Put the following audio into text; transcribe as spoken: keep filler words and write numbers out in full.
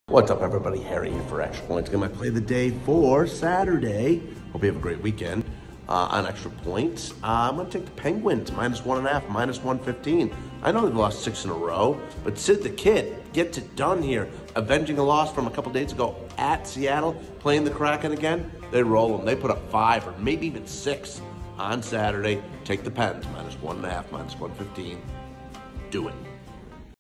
What's up, everybody? Harry here for Extra Points. Gonna play the day for Saturday. Hope you have a great weekend. Uh, on Extra Points, uh, I'm gonna take the Penguins, minus one and a half, minus one fifteen. I know they've lost six in a row, but Sid the Kid gets it done here, avenging a loss from a couple days ago at Seattle, playing the Kraken again. They roll them. They put up five or maybe even six on Saturday. Take the Pens, minus one and a half, minus one fifteen. Do it.